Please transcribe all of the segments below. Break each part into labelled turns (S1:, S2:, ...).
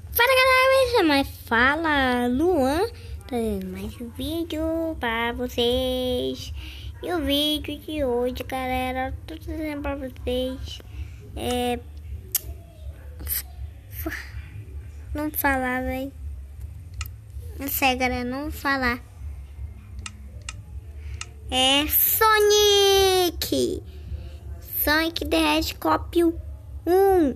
S1: Fala galera, mas fala Luan, trazendo mais um vídeo pra vocês. E o vídeo de hoje, galera, tô trazendo pra vocês não falar, velho. Não sei, galera, não falar. É Sonic the Hedgehog 1.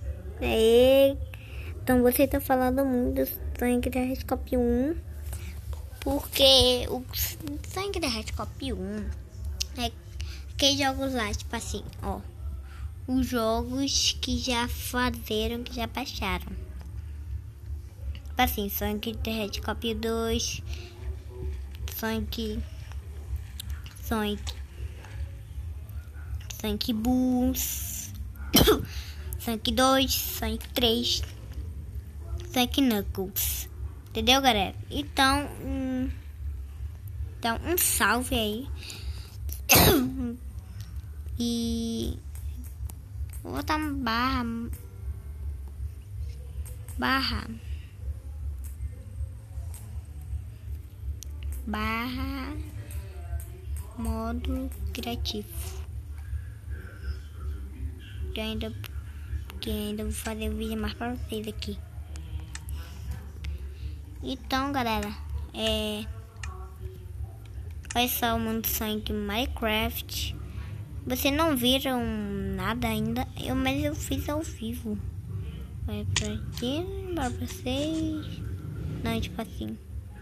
S1: Então você tá falando muito do Sonic the Hedgehog 1, porque o Sonic the Hedgehog 1 é aqueles jogos lá, tipo assim, ó, os jogos que já fizeram, que já baixaram. Tipo assim, Sonic the Hedgehog 2, Sonic Booms, Sonic 2, Sonic 3, Sonic Knuckles. Entendeu, galera? Então, um salve aí. E vou botar uma barra modo criativo. Que ainda vou fazer um vídeo mais pra vocês aqui. Então, galera, olha só o mundo Sonic Minecraft. Vocês não viram nada ainda, mas eu fiz ao vivo. Vai pra aqui, pra vocês. Não, tipo assim.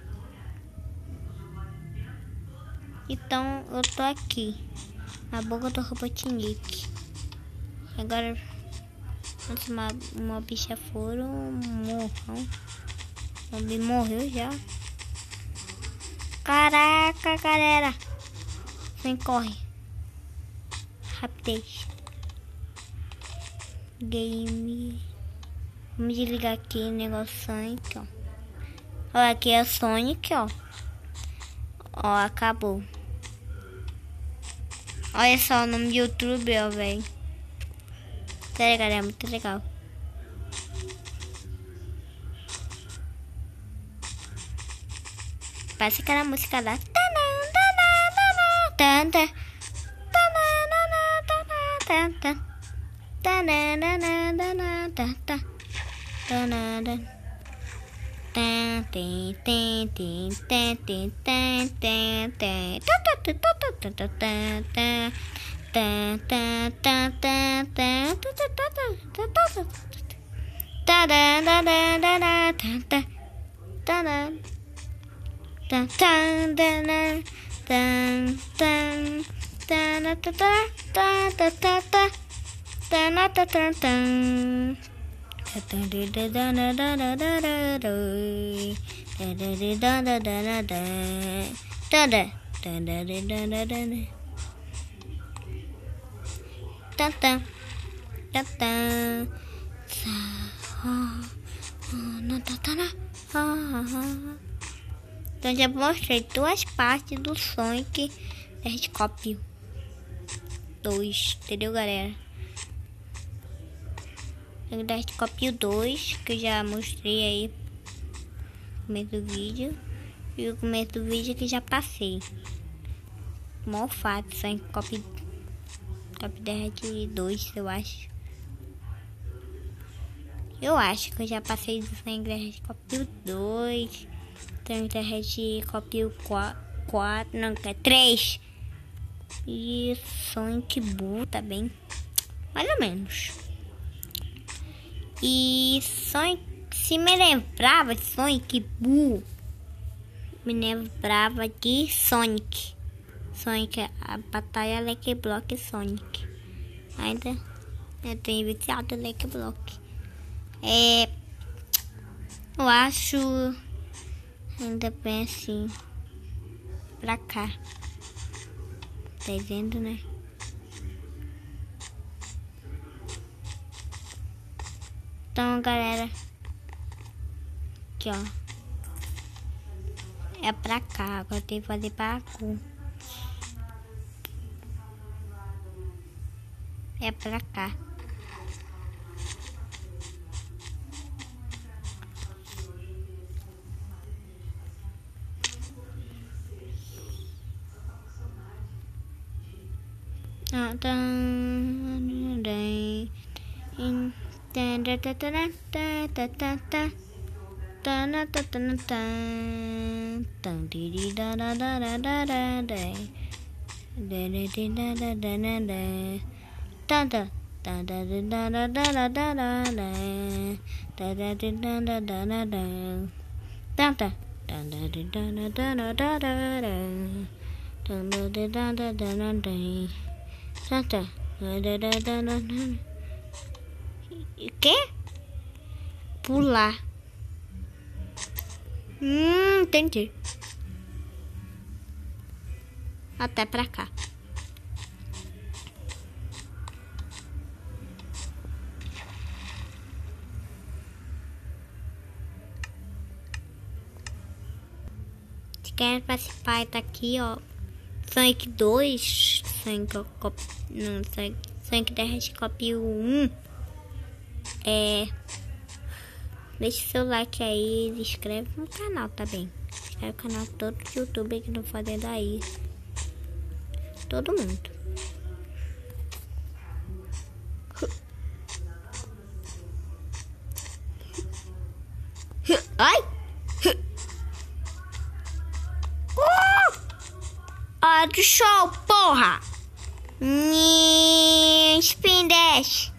S1: Então, eu tô aqui na boca do Robotnik. Agora, antes uma bicha for, morreu já. Caraca, galera. Vem, corre. Rapidez. Game. Vamos desligar aqui o negócio Sonic, ó. Olha, aqui é o Sonic, ó. Ó, acabou. Olha só o nome do YouTube, ó, velho. Sério, galera, muito legal. Parece aquela música lá. Então já mostrei duas partes do Sonic the Hedgehog 2, entendeu, galera? Sonic the Hedgehog 2, que eu já mostrei aí no começo do vídeo. E o começo do vídeo que já passei. Mó fato, Sonic the Hedgehog 2, eu acho. Eu acho que eu já passei do Sonic the Hedgehog 2, Sonic the Hedgehog 4, não, que é 3. E Sonic Boo também, mais ou menos. E Sonic, se me lembrava de Sonic Boo, me lembrava de Sonic, a batalha Lucky Block Sonic. Ainda eu tenho viciado Lucky Block. Eu acho ainda bem assim pra cá, tá vendo, né? Então, galera, aqui ó, é pra cá, agora tem que fazer pra cá. É pra cá. O quê? Pular. Entendi. Até pra cá. Se quer participar, tá aqui, ó. Sonic 2, Sonic the Hedgehog 1. Deixa o seu like aí, se inscreve no canal, tá bem? Se inscreve no canal de todo youtuber que não fazendo aí. Todo mundo. Ai! Hora do show, porra! Spin Dash.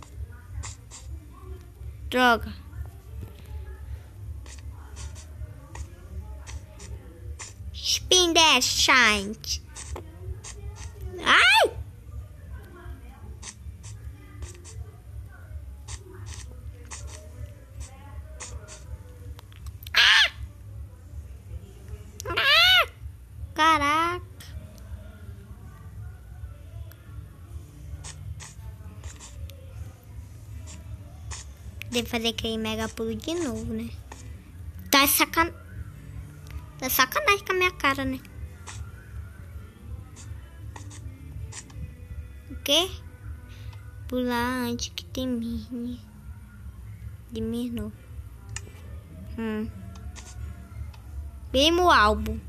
S1: Droga. Spin Dash, Shine. Ai! Caraca. Devo fazer aquele mega pulo de novo, né? Tá sacanagem com a minha cara, né? O quê? Pular antes que termine. Terminou. Mesmo álbum.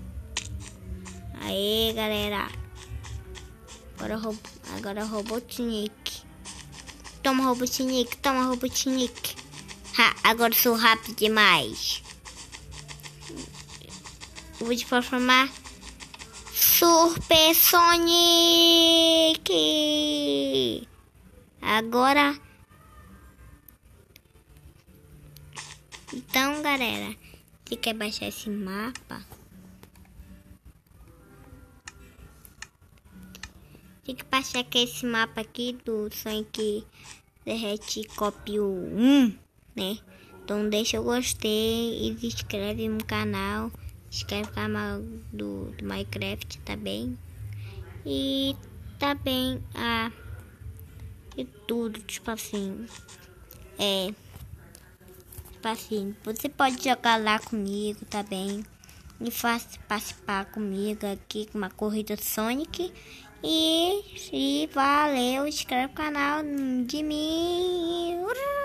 S1: Aê, galera. Agora Robotnik. Toma, Robotnik. Toma, Robotnik. Agora eu sou rápido demais. Eu vou te transformar Super Sonic. Agora. Então, galera, se quer baixar esse mapa, tem que baixar aqui esse mapa aqui do Sonic the Hedgehog 1, né? Então deixa o gostei e se inscreve no canal. Se inscreve no canal do Minecraft, tá bem? E tá bem e tudo, tipo assim. Tipo assim, você pode jogar lá comigo, tá bem? E participar comigo aqui com uma corrida Sonic. E valeu, inscreve no canal de mim.